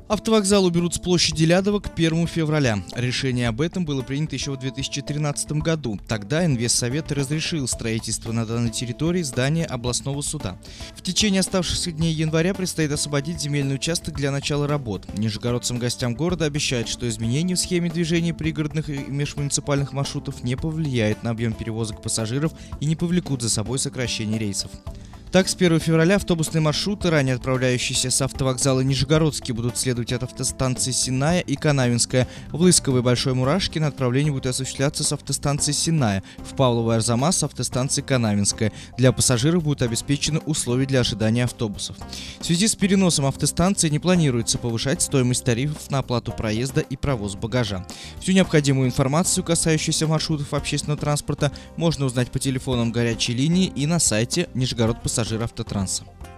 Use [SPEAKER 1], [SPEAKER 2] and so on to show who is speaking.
[SPEAKER 1] Автовокзал уберут с площади Лядова к 1 февраля. Решение об этом было принято еще в 2013 году. Тогда Инвестсовет разрешил строительство на данной территории здания областного суда. В течение оставшихся дней января предстоит освободить земельный участок для начала работ. Нижегородцам гостям города обещают, что изменения в схеме движения пригородных и межмуниципальных маршрутов не повлияют на объем перевозок пассажиров и не повлекут за собой сокращение рейсов. Так, с 1 февраля автобусные маршруты, ранее отправляющиеся с автовокзала Нижегородский, будут следовать от автостанции Сенная и Канавинская. В Лысково и Большой Мурашке на отправление будет осуществляться с автостанции Сенная, в Павлово и Арзамас с автостанции Канавинская. Для пассажиров будут обеспечены условия для ожидания автобусов. В связи с переносом автостанции не планируется повышать стоимость тарифов на оплату проезда и провоз багажа. Всю необходимую информацию, касающуюся маршрутов общественного транспорта, можно узнать по телефонам горячей линии и на сайте Нижегород Пассажир Автотранса.